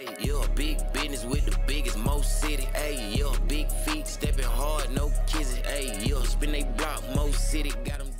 Ayy, you're a big business with the biggest, most city. Ayy, you're big feet, stepping hard, no kissing. Ayy, you're spin they block, most city, got 'em